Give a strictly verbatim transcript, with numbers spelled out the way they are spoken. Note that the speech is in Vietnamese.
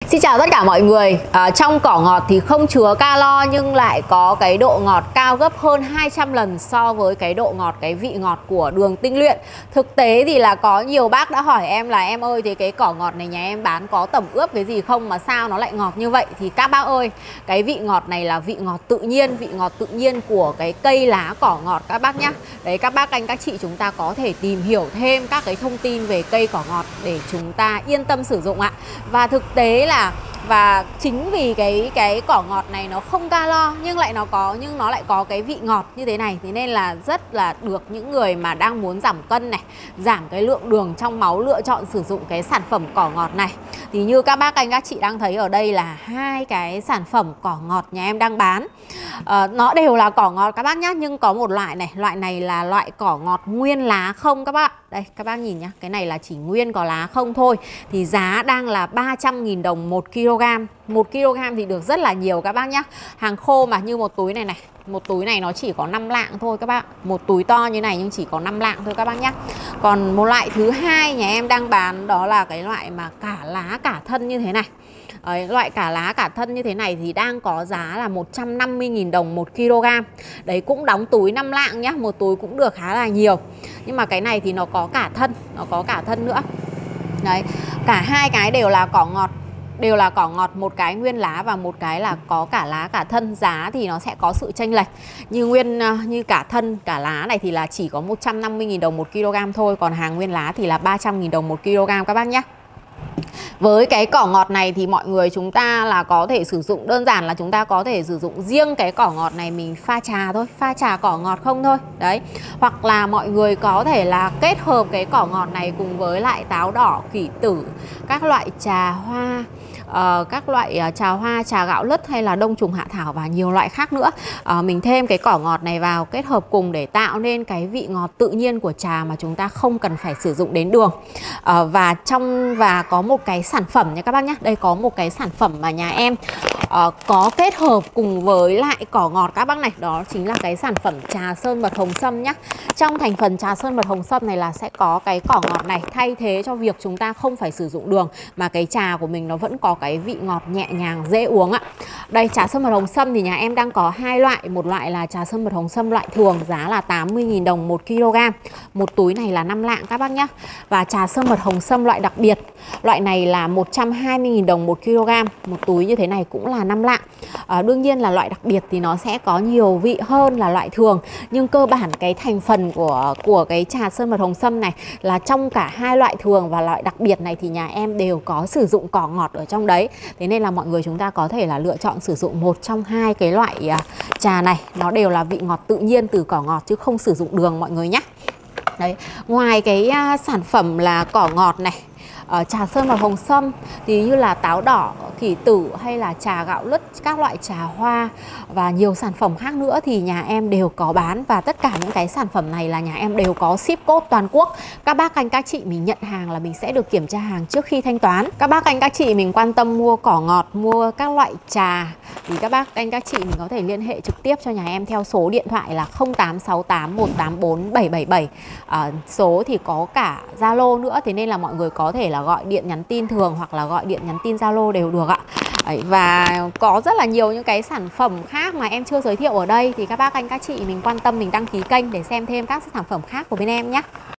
Xin chào tất cả mọi người. à, Trong cỏ ngọt thì không chứa calo nhưng lại có cái độ ngọt cao gấp hơn hai trăm lần so với cái độ ngọt, cái vị ngọt của đường tinh luyện. Thực tế thì là có nhiều bác đã hỏi em là em ơi, thì cái cỏ ngọt này nhà em bán có tẩm ướp cái gì không mà sao nó lại ngọt như vậy? Thì các bác ơi, cái vị ngọt này là vị ngọt tự nhiên, vị ngọt tự nhiên của cái cây lá cỏ ngọt các bác nhá. Đấy, các bác anh các chị chúng ta có thể tìm hiểu thêm các cái thông tin về cây cỏ ngọt để chúng ta yên tâm sử dụng ạ. Và thực tế là và chính vì cái cái cỏ ngọt này nó không calo nhưng lại nó có nhưng nó lại có cái vị ngọt như thế này, thế nên là rất là được những người mà đang muốn giảm cân này, giảm cái lượng đường trong máu lựa chọn sử dụng cái sản phẩm cỏ ngọt này. Thì như các bác anh các chị đang thấy ở đây là hai cái sản phẩm cỏ ngọt nhà em đang bán. à, Nó đều là cỏ ngọt các bác nhá, nhưng có một loại này, loại này là loại cỏ ngọt nguyên lá không các bác. Đây các bác nhìn nhá, cái này là chỉ nguyên có lá không thôi. Thì giá đang là ba trăm nghìn đồng một kg. Một kg thì được rất là nhiều các bác nhá. Hàng khô mà, như một túi này này, một túi này nó chỉ có năm lạng thôi các bác. Một túi to như này nhưng chỉ có năm lạng thôi các bác nhá. Còn một loại thứ hai nhà em đang bán đó là cái loại mà cả lá cả thân như thế này. Đấy, loại cả lá cả thân như thế này thì đang có giá là một trăm năm mươi nghìn đồng một kg. Đấy, cũng đóng túi năm lạng nhá, một túi cũng được khá là nhiều. Nhưng mà cái này thì nó có cả thân, nó có cả thân nữa. Đấy, cả hai cái đều là cỏ ngọt, đều là cỏ ngọt, một cái nguyên lá và một cái là có cả lá cả thân. Giá thì nó sẽ có sự chênh lệch. Như nguyên như cả thân cả lá này thì là chỉ có một trăm năm mươi nghìn đồng một kg thôi, còn hàng nguyên lá thì là ba trăm nghìn đồng một kg các bác nhé. Với cái cỏ ngọt này thì mọi người chúng ta là có thể sử dụng, đơn giản là chúng ta có thể sử dụng riêng cái cỏ ngọt này mình pha trà thôi, pha trà cỏ ngọt không thôi. Đấy, hoặc là mọi người có thể là kết hợp cái cỏ ngọt này cùng với lại táo đỏ, kỷ tử, các loại trà hoa, Uh, các loại uh, trà hoa, trà gạo lứt hay là đông trùng hạ thảo và nhiều loại khác nữa. uh, Mình thêm cái cỏ ngọt này vào kết hợp cùng để tạo nên cái vị ngọt tự nhiên của trà mà chúng ta không cần phải sử dụng đến đường. uh, Và trong và có một cái sản phẩm nha các bác nhé. Đây có một cái sản phẩm mà nhà em uh, có kết hợp cùng với lại cỏ ngọt các bác này. Đó chính là cái sản phẩm trà sơn mật hồng sâm nhé. Trong thành phần trà sơn mật hồng sâm này là sẽ có cái cỏ ngọt này, thay thế cho việc chúng ta không phải sử dụng đường mà cái trà của mình nó vẫn có cái vị ngọt nhẹ nhàng dễ uống ạ. Đây, trà sơn mật hồng sâm thì nhà em đang có hai loại. Một loại là trà sơn mật hồng sâm loại thường, giá là tám mươi nghìn đồng một kg. Một túi này là năm lạng các bác nhé. Và trà sơn mật hồng sâm loại đặc biệt, loại này là một trăm hai mươi nghìn đồng một kg. Một túi như thế này cũng là năm lạng. à, Đương nhiên là loại đặc biệt thì nó sẽ có nhiều vị hơn là loại thường, nhưng cơ bản cái thành phần của, của cái trà sơn mật hồng sâm này là trong cả hai loại thường và loại đặc biệt này thì nhà em đều có sử dụng cỏ ngọt ở trong đấy. Thế nên là mọi người chúng ta có thể là lựa chọn sử dụng một trong hai cái loại à, trà này. Nó đều là vị ngọt tự nhiên từ cỏ ngọt chứ không sử dụng đường mọi người nhé. Đấy, ngoài cái à, sản phẩm là cỏ ngọt này, Uh, trà sơn mật hồng sâm thì như là táo đỏ, kỷ tử hay là trà gạo lứt, các loại trà hoa và nhiều sản phẩm khác nữa thì nhà em đều có bán. Và tất cả những cái sản phẩm này là nhà em đều có ship code toàn quốc. Các bác anh các chị mình nhận hàng là mình sẽ được kiểm tra hàng trước khi thanh toán. Các bác anh các chị mình quan tâm mua cỏ ngọt, mua các loại trà thì các bác anh các chị mình có thể liên hệ trực tiếp cho nhà em theo số điện thoại là không tám sáu tám một tám bốn bảy bảy bảy. uh, Số thì có cả Zalo nữa, thế nên là mọi người có thể là gọi điện nhắn tin thường hoặc là gọi điện nhắn tin Zalo đều được ạ. Đấy, và có rất là nhiều những cái sản phẩm khác mà em chưa giới thiệu ở đây thì các bác anh các chị mình quan tâm mình đăng ký kênh để xem thêm các sản phẩm khác của bên em nhé.